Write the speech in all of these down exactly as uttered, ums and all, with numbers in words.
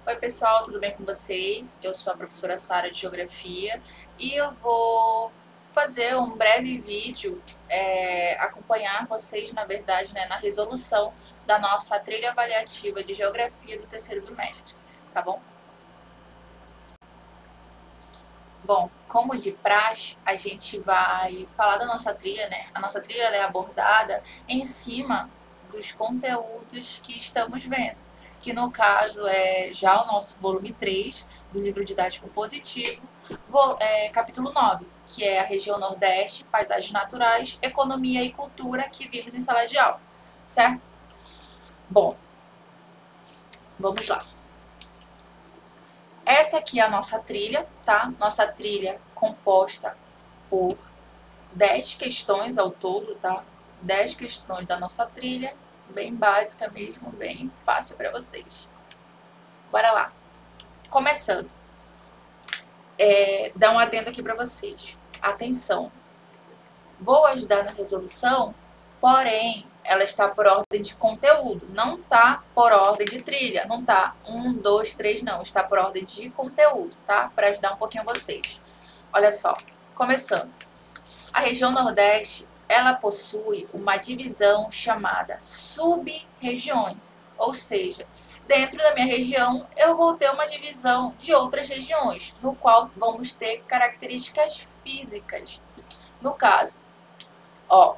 Oi pessoal, tudo bem com vocês? Eu sou a professora Sara de Geografia e eu vou fazer um breve vídeo, é, acompanhar vocês, na verdade, né, na resolução da nossa trilha avaliativa de Geografia do terceiro bimestre, tá bom? Bom, como de praxe, a gente vai falar da nossa trilha, né? A nossa trilha ela é abordada em cima dos conteúdos que estamos vendo, que no caso é já o nosso volume três do livro didático positivo, é, capítulo nove, que é a região Nordeste, paisagens naturais, economia e cultura, que vimos em sala de aula, certo? Bom, vamos lá. Essa aqui é a nossa trilha, tá? Nossa trilha composta por dez questões ao todo, tá? dez questões da nossa trilha, bem básica mesmo, bem fácil para vocês. Bora lá. Começando. É, dá um adendo aqui para vocês. Atenção. Vou ajudar na resolução, porém, ela está por ordem de conteúdo, não está por ordem de trilha, não está um, dois, três, não, está por ordem de conteúdo, tá? Para ajudar um pouquinho vocês. Olha só, começando. A região Nordeste, ela possui uma divisão chamada sub-regiões, ou seja, dentro da minha região eu vou ter uma divisão de outras regiões, no qual vamos ter características físicas. No caso, ó,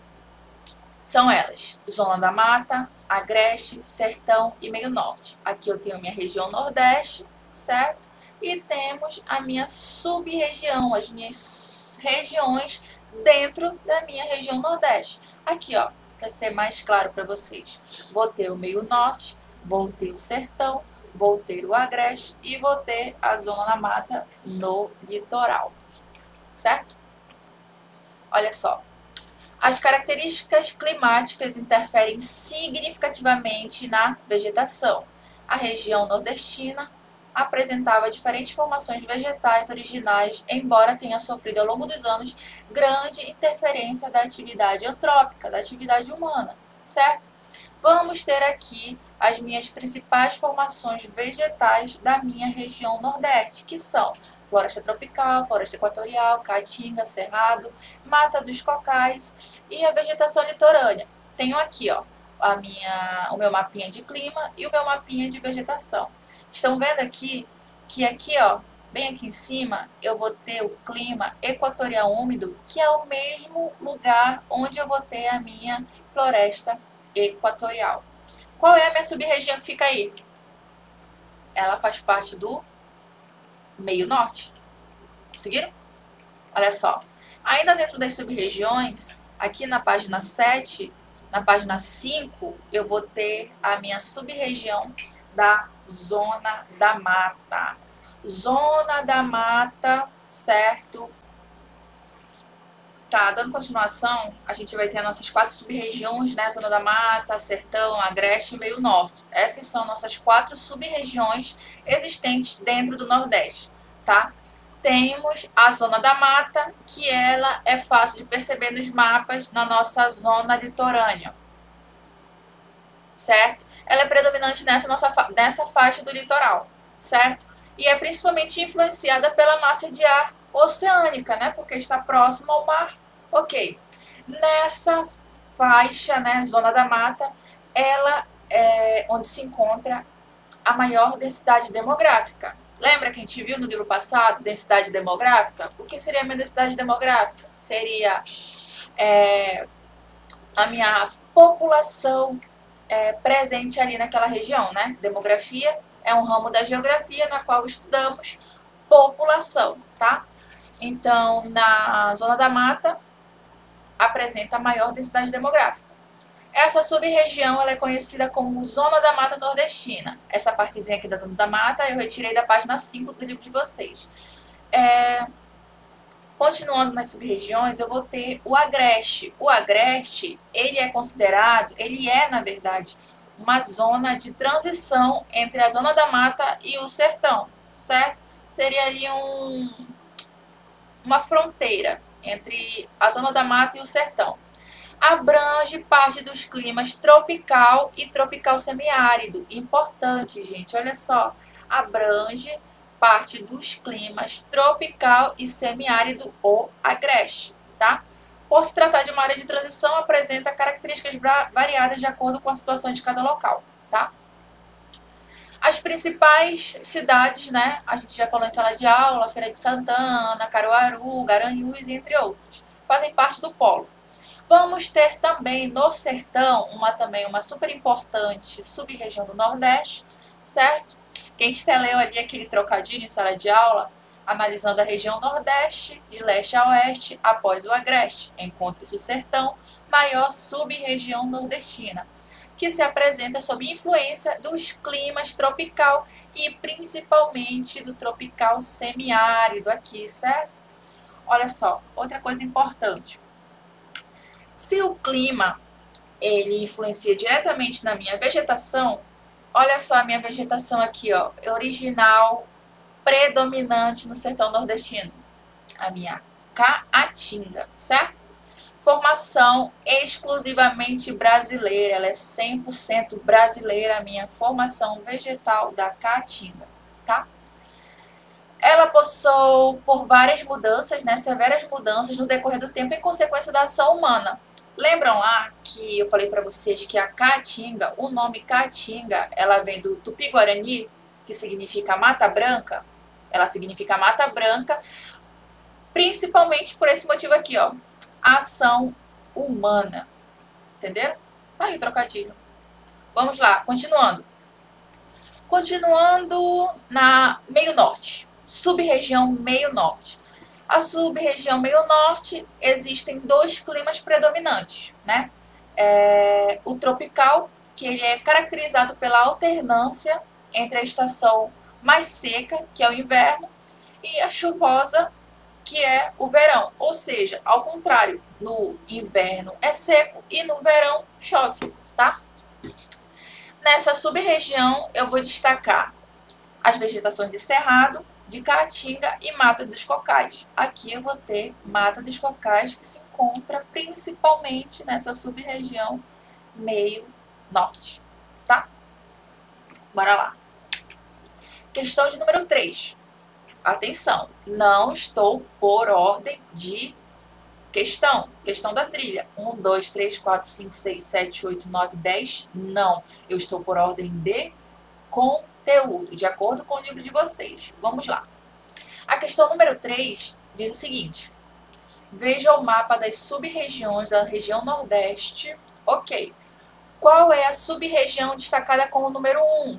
são elas: Zona da Mata, Agreste, Sertão e Meio Norte. Aqui eu tenho minha região Nordeste, certo? E temos a minha sub-região, as minhas regiões dentro da minha região Nordeste. Aqui, ó, para ser mais claro para vocês, vou ter o Meio Norte, vou ter o Sertão, vou ter o Agreste e vou ter a Zona da Mata no litoral, certo? Olha só. As características climáticas interferem significativamente na vegetação. A região nordestina apresentava diferentes formações vegetais originais, embora tenha sofrido ao longo dos anos grande interferência da atividade antrópica, da atividade humana, certo? Vamos ter aqui as minhas principais formações vegetais da minha região Nordeste, que são floresta tropical, floresta equatorial, caatinga, cerrado, mata dos cocais e a vegetação litorânea. Tenho aqui, ó, a minha, o meu mapinha de clima e o meu mapinha de vegetação. Estão vendo aqui que aqui, ó, bem aqui em cima, eu vou ter o clima equatorial úmido, que é o mesmo lugar onde eu vou ter a minha floresta equatorial. Qual é a minha sub-região que fica aí? Ela faz parte do Meio Norte. Conseguiram? Olha só. Ainda dentro das sub-regiões, aqui na página sete, na página cinco, eu vou ter a minha sub-região da Zona da Mata. Zona da Mata, certo? Tá, dando continuação, a gente vai ter as nossas quatro sub-regiões, né? Zona da Mata, Sertão, Agreste e Meio Norte. Essas são nossas quatro sub-regiões existentes dentro do Nordeste, tá? Temos a Zona da Mata, que ela é fácil de perceber nos mapas na nossa zona litorânea, certo? Ela é predominante nessa, nossa, nessa faixa do litoral, certo? E é principalmente influenciada pela massa de ar oceânica, né? Porque está próximo ao mar. Ok. Nessa faixa, né, Zona da Mata, ela é onde se encontra a maior densidade demográfica. Lembra que a gente viu no livro passado, densidade demográfica? O que seria a minha densidade demográfica? Seria é, a minha população é, presente ali naquela região, né? Demografia é um ramo da geografia na qual estudamos população, tá? Então, na Zona da Mata, apresenta a maior densidade demográfica. Essa sub-região ela é conhecida como Zona da Mata Nordestina. Essa partezinha aqui da Zona da Mata eu retirei da página cinco do livro de vocês. É... Continuando nas sub-regiões, eu vou ter o Agreste. O Agreste, ele é considerado, ele é, na verdade, uma zona de transição entre a Zona da Mata e o Sertão, certo? Seria ali um... uma fronteira entre a Zona da Mata e o Sertão. Abrange parte dos climas tropical e tropical semiárido. Importante, gente, olha só. abrange parte dos climas tropical e semiárido ou agreste, tá? Por se tratar de uma área de transição, apresenta características variadas de acordo com a situação de cada local, tá? As principais cidades, né? A gente já falou em sala de aula, Feira de Santana, Caruaru, Garanhuns, entre outros, fazem parte do polo. Vamos ter também no sertão uma também uma super importante sub-região do Nordeste, certo? Quem leu ali aquele trocadilho em sala de aula, analisando a região Nordeste, de leste a oeste, após o agreste, encontra-se o sertão, maior sub-região nordestina, que se apresenta sob influência dos climas tropical e principalmente do tropical semiárido aqui, certo? Olha só, outra coisa importante. Se o clima ele influencia diretamente na minha vegetação, olha só a minha vegetação aqui, ó, original, predominante no sertão nordestino, a minha caatinga, certo? Formação exclusivamente brasileira, ela é cem por cento brasileira, a minha formação vegetal da caatinga, tá? Ela passou por várias mudanças, né, severas mudanças no decorrer do tempo em consequência da ação humana. Lembram lá que eu falei para vocês que a caatinga, o nome caatinga, ela vem do Tupi-Guarani, que significa mata branca? Ela significa mata branca, principalmente por esse motivo aqui, ó, ação humana. Entenderam? Tá aí o trocadilho. Vamos lá, continuando. Continuando na meio norte, sub-região meio norte. A sub-região meio norte existem dois climas predominantes, né? É, o tropical, que ele é caracterizado pela alternância entre a estação mais seca, que é o inverno, e a chuvosa, que é o verão. Ou seja, ao contrário, no inverno é seco e no verão chove, tá? Nessa sub-região eu vou destacar as vegetações de cerrado, de caatinga e mata dos cocais. Aqui eu vou ter mata dos cocais que se encontra principalmente nessa sub-região meio norte, tá? Bora lá. Questão de número três. Atenção, não estou por ordem de questão. Questão da trilha. um, dois, três, quatro, cinco, seis, sete, oito, nove, dez. Não. Eu estou por ordem de conteúdo, de acordo com o livro de vocês. Vamos lá. A questão número três diz o seguinte. Veja o mapa das sub-regiões da região Nordeste. Ok. Qual é a sub-região destacada com o número um?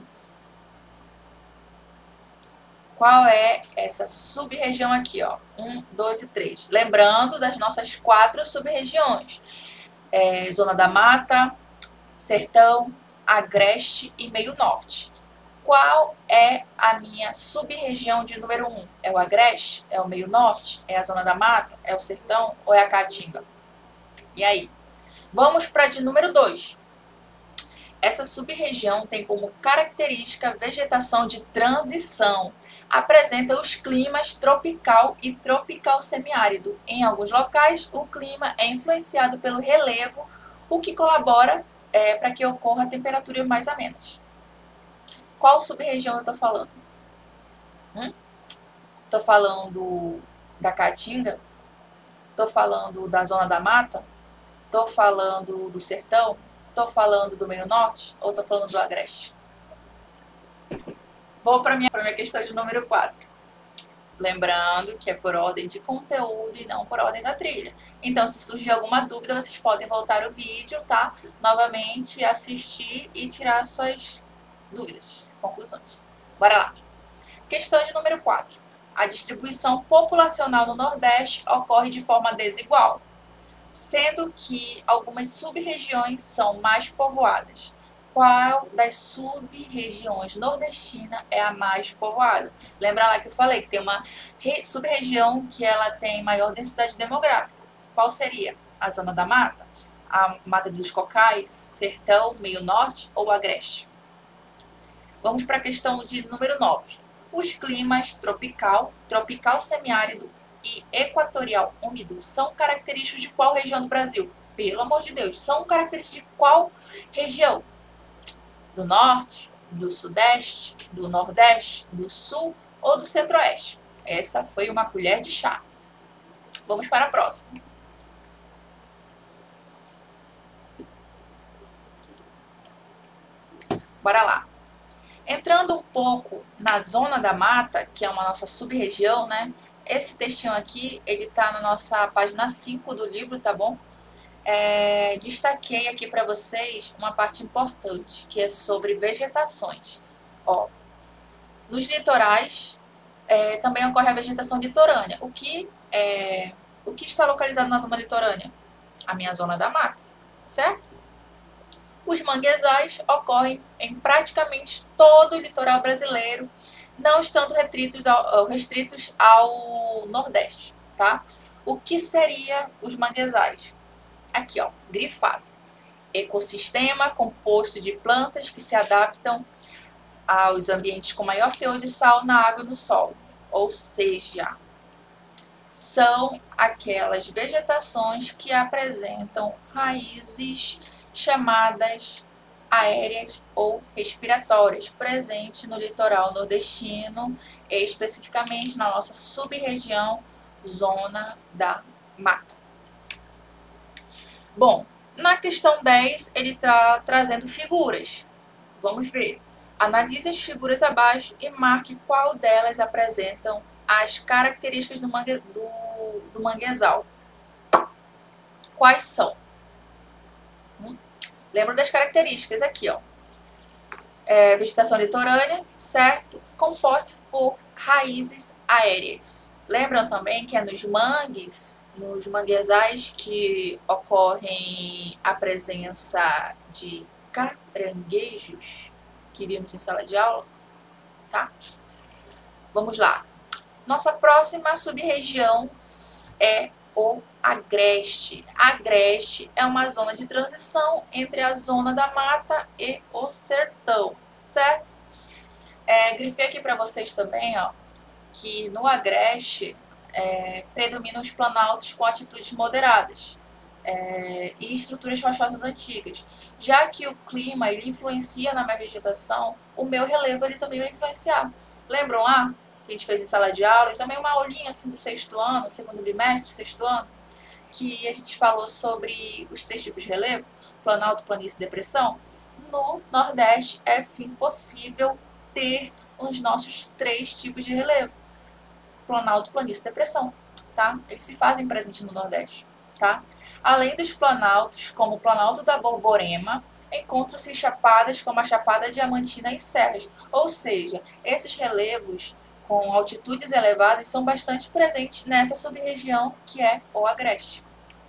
Qual é essa sub-região aqui, ó? um, dois e três. Lembrando das nossas quatro sub-regiões. É, Zona da Mata, Sertão, Agreste e Meio Norte. Qual é a minha sub-região de número um? É o Agreste? É o Meio Norte? É a Zona da Mata? É o Sertão? Ou é a Caatinga? E aí? Vamos para a de número dois. Essa sub-região tem como característica vegetação de transição. Apresenta os climas tropical e tropical semiárido. Em alguns locais, o clima é influenciado pelo relevo, o que colabora é, para que ocorra temperaturas mais amenas. Qual sub-região eu estou falando? Estou hum? falando da Caatinga? Estou falando da Zona da Mata? Estou falando do Sertão? Estou falando do Meio Norte? Ou estou falando do Agreste? Vou para a minha, minha questão de número quatro. Lembrando que é por ordem de conteúdo e não por ordem da trilha. Então, se surgir alguma dúvida, vocês podem voltar o vídeo, tá? Novamente, assistir e tirar suas dúvidas, conclusões. Bora lá. Questão de número quatro. A distribuição populacional no Nordeste ocorre de forma desigual, sendo que algumas sub-regiões são mais povoadas. Qual das sub-regiões nordestinas é a mais povoada? Lembra lá que eu falei que tem uma sub-região que ela tem maior densidade demográfica. Qual seria? A Zona da Mata? A Mata dos Cocais? Sertão, Meio Norte ou Agreste? Vamos para a questão de número nove. Os climas tropical, tropical semiárido e equatorial úmido são característicos de qual região do Brasil? Pelo amor de Deus, são característicos de qual região? Do norte, do Sudeste, do Nordeste, do Sul ou do Centro-Oeste? Essa foi uma colher de chá. Vamos para a próxima. Bora lá. Entrando um pouco na zona da mata, que é uma nossa sub-região, né? Esse textinho aqui, ele tá na nossa página cinco do livro, tá bom? É, destaquei aqui para vocês uma parte importante, que é sobre vegetações. Ó, nos litorais é, também ocorre a vegetação litorânea. O que, é, o que está localizado na zona litorânea? A minha zona da mata, certo? Os manguezais ocorrem em praticamente todo o litoral brasileiro, não estando restritos ao, restritos ao Nordeste, tá? O que seria os manguezais? Aqui, ó, grifado. Ecossistema composto de plantas que se adaptam aos ambientes com maior teor de sal na água e no solo. Ou seja, são aquelas vegetações que apresentam raízes chamadas aéreas ou respiratórias, presente no litoral nordestino, especificamente na nossa sub-região, zona da mata. Bom, na questão dez, ele está trazendo figuras. Vamos ver. Analise as figuras abaixo e marque qual delas apresentam as características do, mangue, do, do manguezal. Quais são? Hum? Lembra das características aqui, ó. É, vegetação litorânea, certo? Composta por raízes aéreas. Lembram também que é nos mangues, nos manguezais, que ocorrem a presença de caranguejos, que vimos em sala de aula, tá? Vamos lá. Nossa próxima sub-região é o Agreste. Agreste é uma zona de transição entre a zona da mata e o sertão, certo? É, grifei aqui para vocês também, ó, que no Agreste é, predominam os planaltos com atitudes moderadas é, e estruturas rochosas antigas. Já que o clima ele influencia na minha vegetação, o meu relevo ele também vai influenciar. Lembram lá? Que a gente fez em sala de aula, e também uma aulinha assim do sexto ano, segundo bimestre, sexto ano, que a gente falou sobre os três tipos de relevo, planalto, planície e depressão. No Nordeste é sim possível ter os nossos três tipos de relevo, planalto, planície e depressão, tá? Eles se fazem presentes no Nordeste, tá? Além dos planaltos, como o planalto da Borborema, encontram-se chapadas como a Chapada Diamantina e serras, ou seja, esses relevos com altitudes elevadas são bastante presentes nessa sub-região que é o Agreste.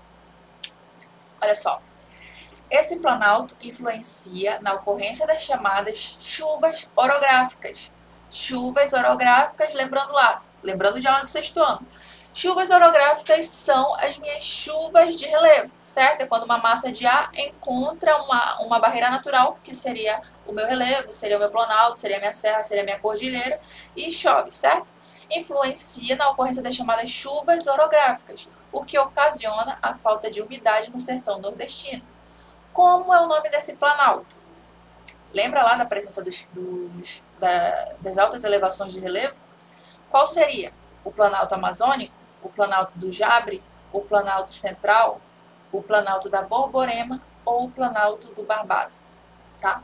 Olha só, esse planalto influencia na ocorrência das chamadas chuvas orográficas. Chuvas orográficas, lembrando lá, lembrando de aula do sexto ano. Chuvas orográficas são as minhas chuvas de relevo, certo? É quando uma massa de ar encontra uma, uma barreira natural, que seria o meu relevo, seria o meu planalto, seria a minha serra, seria a minha cordilheira, e chove, certo? Influencia na ocorrência das chamadas chuvas orográficas, o que ocasiona a falta de umidade no sertão nordestino. Como é o nome desse planalto? Lembra lá da presença dos, dos, da, das altas elevações de relevo? Qual seria? O planalto amazônico, o planalto do Jabre, o planalto central, o planalto da Borborema ou o planalto do Barbado, tá?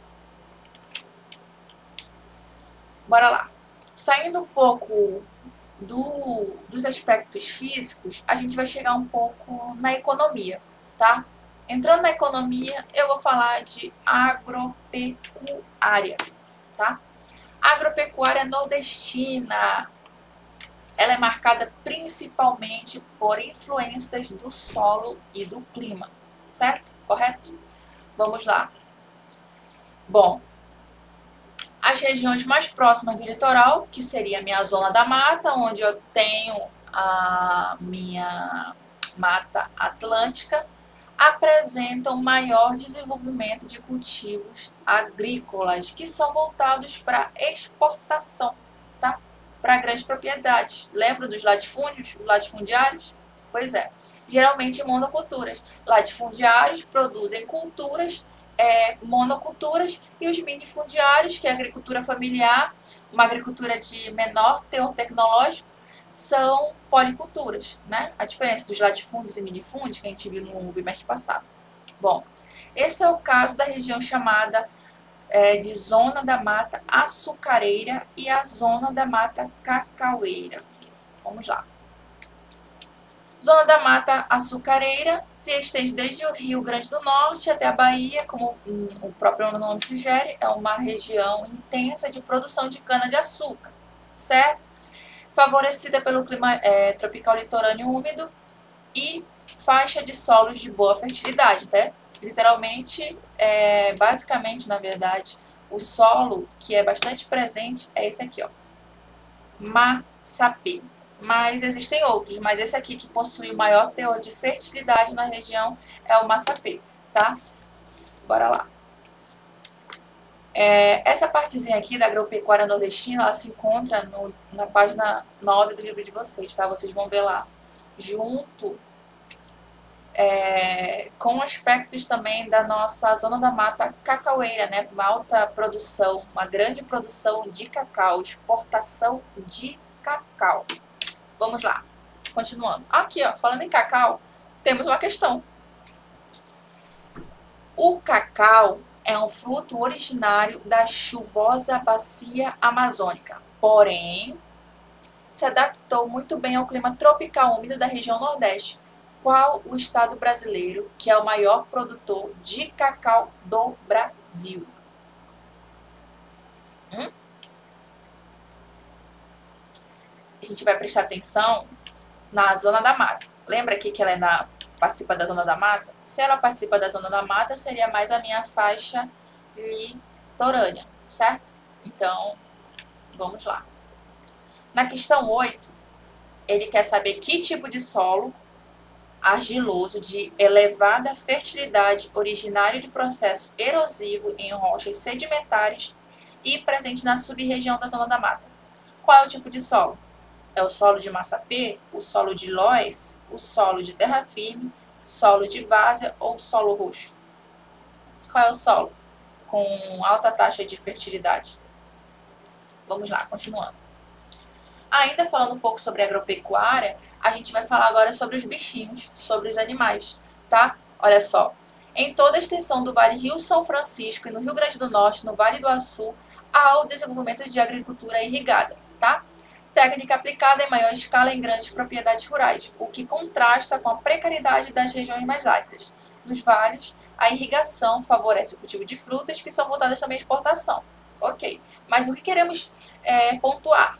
Bora lá. Saindo um pouco do, dos aspectos físicos, a gente vai chegar um pouco na economia, tá? Entrando na economia, eu vou falar de agropecuária, tá? Agropecuária nordestina. Ela é marcada principalmente por influências do solo e do clima, certo? Correto? Vamos lá. Bom, as regiões mais próximas do litoral, que seria a minha zona da mata, onde eu tenho a minha mata atlântica, apresentam maior desenvolvimento de cultivos agrícolas, que são voltados para exportação, tá? Para grandes propriedades. Lembra dos latifúndios, latifundiários? Pois é, geralmente monoculturas. Latifundiários produzem culturas é, monoculturas, e os minifundiários, que é a agricultura familiar, uma agricultura de menor teor tecnológico, são policulturas, né? A diferença dos latifúndios e minifúndios que a gente viu no bimestre passado. Bom, esse é o caso da região chamada é, de Zona da Mata Açucareira e a Zona da Mata Cacaueira. Vamos lá. Zona da Mata Açucareira se estende desde o Rio Grande do Norte até a Bahia, como o próprio nome sugere, é uma região intensa de produção de cana-de-açúcar, certo? Favorecida pelo clima é, tropical litorâneo úmido e faixa de solos de boa fertilidade, tá? Literalmente, é, basicamente, na verdade, o solo que é bastante presente é esse aqui, ó, Massapê. Mas existem outros, mas esse aqui que possui o maior teor de fertilidade na região é o Massapê, tá? Bora lá. É, essa partezinha aqui da agropecuária nordestina, ela se encontra no, na página nove do livro de vocês, tá? Vocês vão ver lá, junto é, com aspectos também da nossa zona da mata cacaueira, né? Uma alta produção, uma grande produção de cacau, exportação de cacau. Vamos lá, continuando. Aqui, ó, falando em cacau, temos uma questão. O cacau é um fruto originário da chuvosa bacia amazônica, porém, se adaptou muito bem ao clima tropical úmido da região Nordeste. Qual o estado brasileiro que é o maior produtor de cacau do Brasil? Hum? A gente vai prestar atenção na Zona da Mata. Lembra aqui que ela é na, participa da Zona da Mata? Se ela participa da Zona da Mata, seria mais a minha faixa litorânea, certo? Então, vamos lá. Na questão oito, ele quer saber que tipo de solo argiloso de elevada fertilidade, originário de processo erosivo em rochas sedimentares e presente na sub-região da Zona da Mata. Qual é o tipo de solo? É o solo de massapê, o solo de lóis, o solo de terra firme, solo de várzea ou solo roxo? Qual é o solo com alta taxa de fertilidade? Vamos lá, continuando. Ainda falando um pouco sobre agropecuária, a gente vai falar agora sobre os bichinhos, sobre os animais, tá? Olha só, em toda a extensão do Vale Rio São Francisco e no Rio Grande do Norte, no Vale do Açu, há o desenvolvimento de agricultura irrigada, tá? Técnica aplicada em maior escala em grandes propriedades rurais, o que contrasta com a precariedade das regiões mais áridas. Nos vales, a irrigação favorece o cultivo de frutas, que são voltadas também à exportação. Ok, mas o que queremos é, pontuar?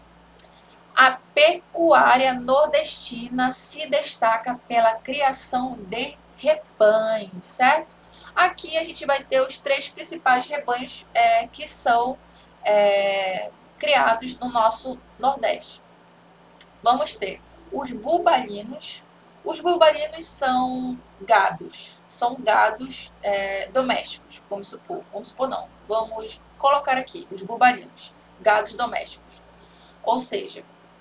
A pecuária nordestina se destaca pela criação de rebanhos, certo? Aqui a gente vai ter os três principais rebanhos é, que são é, criados no nosso Nordeste. Vamos ter os bubalinos. Os bubalinos são gados, são gados é, domésticos, vamos supor, vamos supor não, vamos colocar aqui os bubalinos, gados domésticos. Ou seja,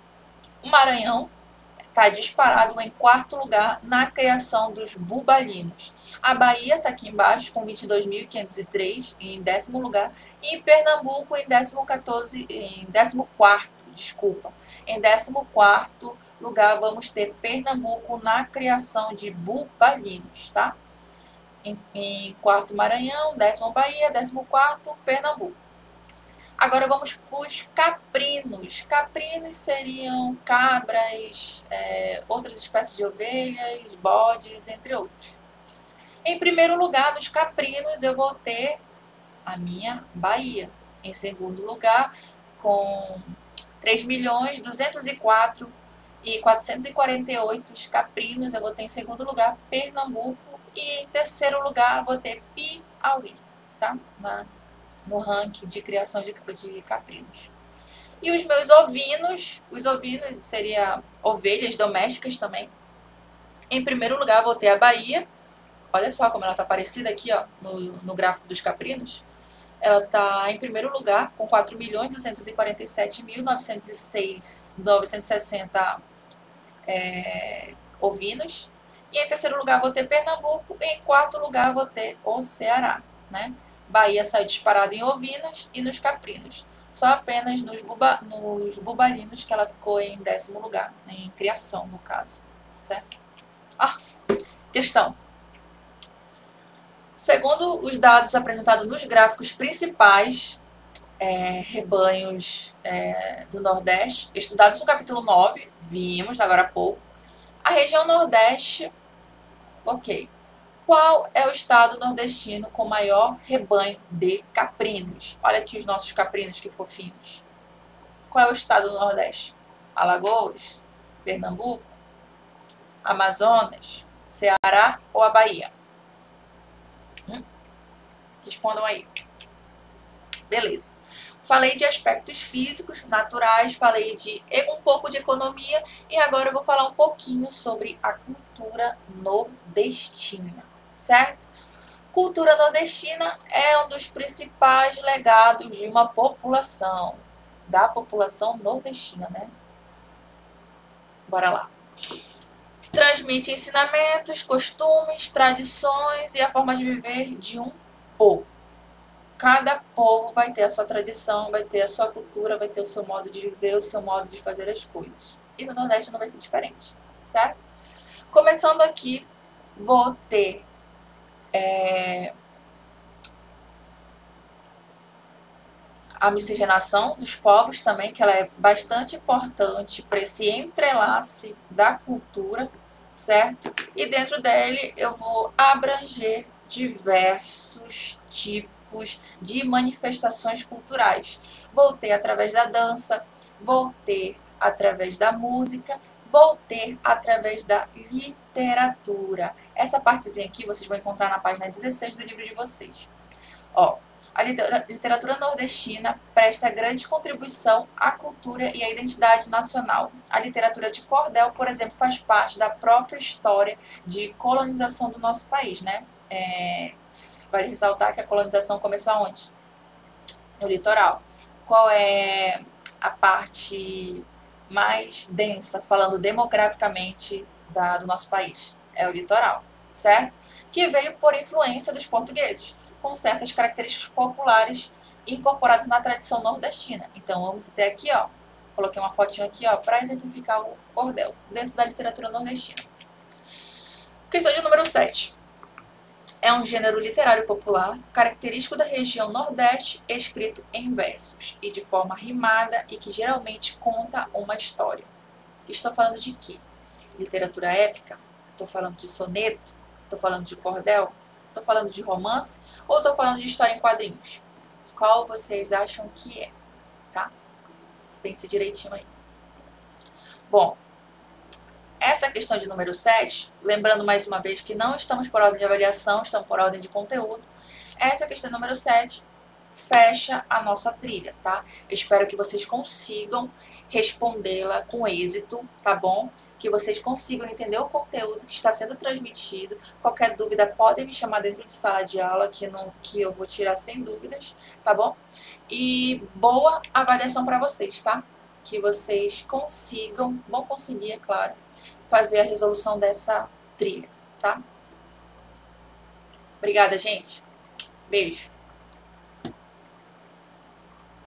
o Maranhão está disparado em quarto lugar na criação dos bubalinos. A Bahia está aqui embaixo com vinte e dois mil quinhentos e três em décimo lugar. E em Pernambuco em décimo quatorze, em décimo quarto, desculpa. Em décimo quarto lugar vamos ter Pernambuco na criação de bubalinos, tá? Em, em quarto Maranhão, décimo Bahia, décimo quarto Pernambuco. Agora vamos para os caprinos. Caprinos seriam cabras, é, outras espécies de ovelhas, bodes, entre outros. Em primeiro lugar, nos caprinos, eu vou ter a minha Bahia. Em segundo lugar, com três milhões duzentos e quatro mil quatrocentos e quarenta e oito caprinos, eu vou ter em segundo lugar Pernambuco. E em terceiro lugar, vou ter Piauí, tá? Na no ranking de criação de, de caprinos. E os meus ovinos, os ovinos seriam ovelhas domésticas também. Em primeiro lugar, vou ter a Bahia. Olha só como ela está parecida aqui, ó, no, no gráfico dos caprinos. Ela está em primeiro lugar com quatro milhões duzentos e quarenta e sete mil novecentos e sessenta é, ovinos. E em terceiro lugar, vou ter Pernambuco. E em quarto lugar, vou ter o Ceará. né? Bahia saiu disparada em ovinos e nos caprinos. Só apenas nos, buba, nos bubalinos que ela ficou em décimo lugar, né? Em criação, no caso, certo? Ah, questão. Segundo os dados apresentados nos gráficos principais, é, rebanhos é, do Nordeste, estudados no capítulo nove, vimos agora há pouco, a região Nordeste, ok. Qual é o estado nordestino com maior rebanho de caprinos? Olha aqui os nossos caprinos, que fofinhos. Qual é o estado do Nordeste? Alagoas, Pernambuco, Amazonas, Ceará ou a Bahia? Hum? Respondam aí. Beleza. Falei de aspectos físicos, naturais, falei de um pouco de economia e agora eu vou falar um pouquinho sobre a cultura nordestina, certo? Cultura nordestina é um dos principais legados de uma população, da população nordestina, né? Bora lá. Transmite ensinamentos, costumes, tradições e a forma de viver de um povo. Cada povo vai ter a sua tradição, vai ter a sua cultura, vai ter o seu modo de viver, o seu modo de fazer as coisas. E no Nordeste não vai ser diferente, certo? Começando aqui, vou ter é, a miscigenação dos povos também, que ela é bastante importante para esse entrelace da cultura, certo? E dentro dele eu vou abranger diversos tipos de manifestações culturais. Vou ter através da dança, vou ter através da música, vou ter através da literatura. Essa partezinha aqui vocês vão encontrar na página dezesseis do livro de vocês. Ó, a literatura nordestina presta grande contribuição à cultura e à identidade nacional. A literatura de cordel, por exemplo, faz parte da própria história de colonização do nosso país, né? É... Vale ressaltar que a colonização começou aonde? No litoral. Qual é a parte mais densa, falando demograficamente, da, do nosso país? É o litoral, certo? Que veio por influência dos portugueses, com certas características populares incorporadas na tradição nordestina. Então, vamos ter aqui, ó, coloquei uma fotinho aqui, ó, para exemplificar o cordel, dentro da literatura nordestina. Questão de número sete. É um gênero literário popular, característico da região Nordeste, escrito em versos e de forma rimada e que geralmente conta uma história. Estou falando de quê? Literatura épica? Estou falando de soneto? Estou falando de cordel? Estou falando de romance? Ou estou falando de história em quadrinhos? Qual vocês acham que é? Tá? Pense direitinho aí. Bom, essa questão de número sete, lembrando mais uma vez que não estamos por ordem de avaliação, estamos por ordem de conteúdo. Essa questão número sete fecha a nossa trilha, tá? Eu espero que vocês consigam respondê-la com êxito, tá bom? Que vocês consigam entender o conteúdo que está sendo transmitido. Qualquer dúvida, podem me chamar dentro de sala de aula, que, não, que eu vou tirar sem dúvidas, tá bom? E boa avaliação para vocês, tá? Que vocês consigam, vão conseguir, é claro, fazer a resolução dessa trilha, tá? Obrigada, gente. Beijo.